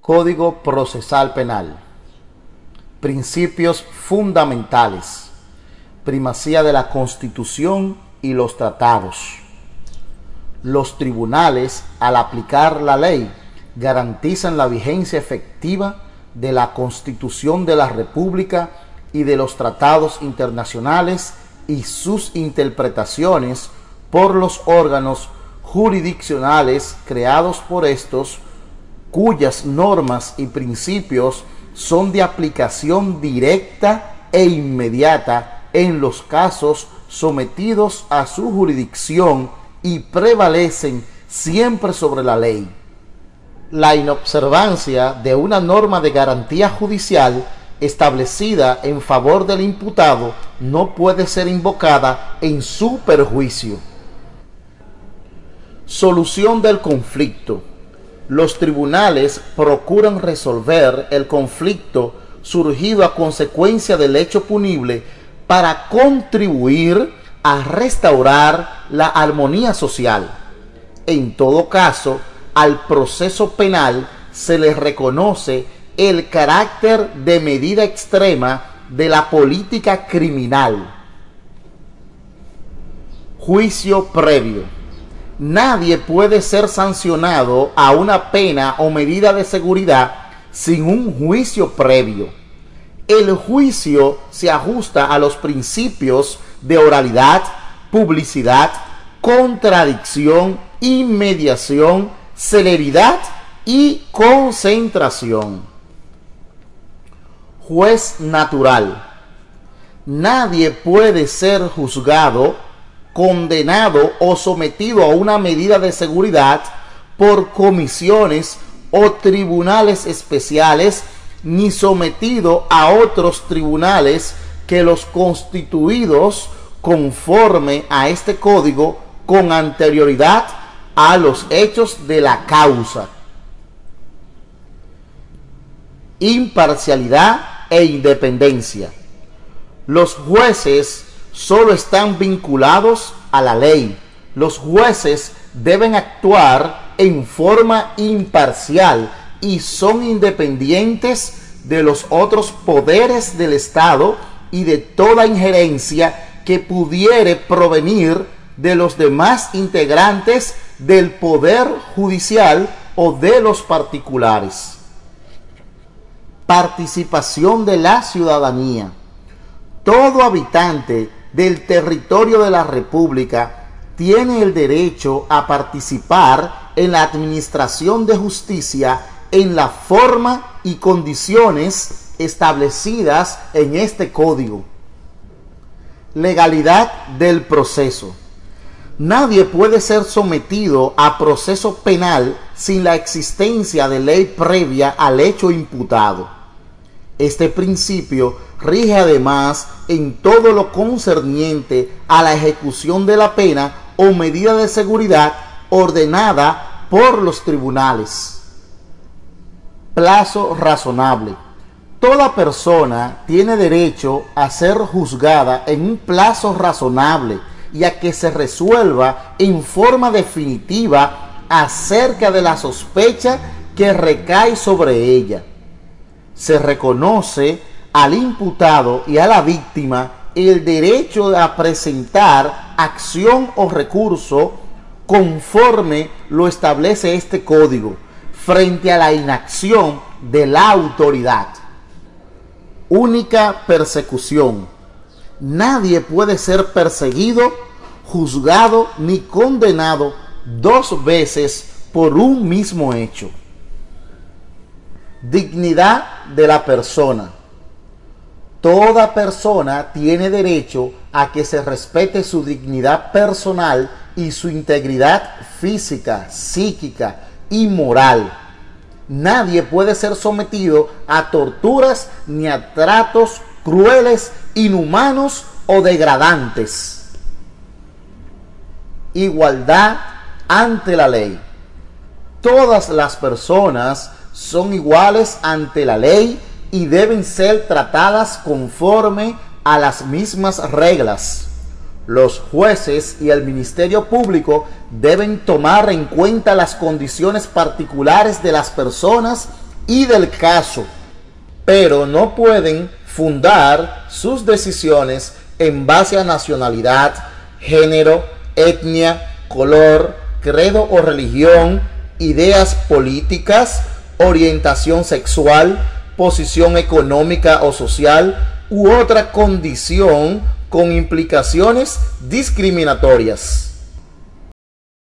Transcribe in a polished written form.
Código Procesal Penal. Principios fundamentales. Primacía de la Constitución y los tratados. Los tribunales, al aplicar la ley, garantizan la vigencia efectiva de la Constitución de la República y de los tratados internacionales y sus interpretaciones por los órganos jurisdiccionales creados por estos, cuyas normas y principios son de aplicación directa e inmediata en los casos sometidos a su jurisdicción y prevalecen siempre sobre la ley. La inobservancia de una norma de garantía judicial establecida en favor del imputado no puede ser invocada en su perjuicio. Solución del conflicto. Los tribunales procuran resolver el conflicto surgido a consecuencia del hecho punible para contribuir a restaurar la armonía social. En todo caso, al proceso penal se le reconoce el carácter de medida extrema de la política criminal. Juicio previo. Nadie puede ser sancionado a una pena o medida de seguridad sin un juicio previo. El juicio se ajusta a los principios de oralidad, publicidad, contradicción, inmediación, celeridad y concentración. Juez natural. Nadie puede ser juzgado, condenado o sometido a una medida de seguridad por comisiones o tribunales especiales, ni sometido a otros tribunales que los constituidos conforme a este código con anterioridad a los hechos de la causa. Imparcialidad e independencia. Los jueces solo están vinculados a la ley. Los jueces deben actuar en forma imparcial y son independientes de los otros poderes del Estado y de toda injerencia que pudiere provenir de los demás integrantes del Poder Judicial o de los particulares. Participación de la ciudadanía. Todo habitante del territorio de la República tiene el derecho a participar en la administración de justicia en la forma y condiciones establecidas en este código. Legalidad del proceso. Nadie puede ser sometido a proceso penal sin la existencia de ley previa al hecho imputado. Este principio rige además en todo lo concerniente a la ejecución de la pena o medida de seguridad ordenada por los tribunales. Plazo razonable. Toda persona tiene derecho a ser juzgada en un plazo razonable y a que se resuelva en forma definitiva acerca de la sospecha que recae sobre ella. Se reconoce al imputado y a la víctima el derecho a presentar acción o recurso conforme lo establece este código frente a la inacción de la autoridad. Única persecución. Nadie puede ser perseguido, juzgado ni condenado dos veces por un mismo hecho. Dignidad de la persona. Toda persona tiene derecho a que se respete su dignidad personal y su integridad física, psíquica y moral. Nadie puede ser sometido a torturas ni a tratos crueles, inhumanos o degradantes. Igualdad ante la ley. Todas las personas son iguales ante la ley y deben ser tratadas conforme a las mismas reglas. Los jueces y el Ministerio Público deben tomar en cuenta las condiciones particulares de las personas y del caso, pero no pueden fundar sus decisiones en base a nacionalidad, género, etnia, color, credo o religión, ideas políticas, orientación sexual, posición económica o social u otra condición con implicaciones discriminatorias.